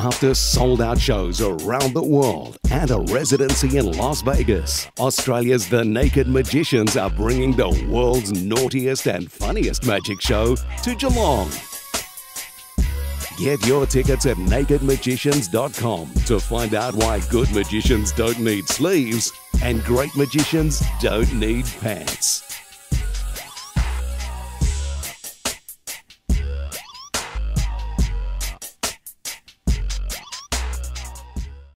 After sold-out shows around the world and a residency in Las Vegas, Australia's The Naked Magicians are bringing the world's naughtiest and funniest magic show to Geelong. Get your tickets at nakedmagicians.com to find out why good magicians don't need sleeves and great magicians don't need pants.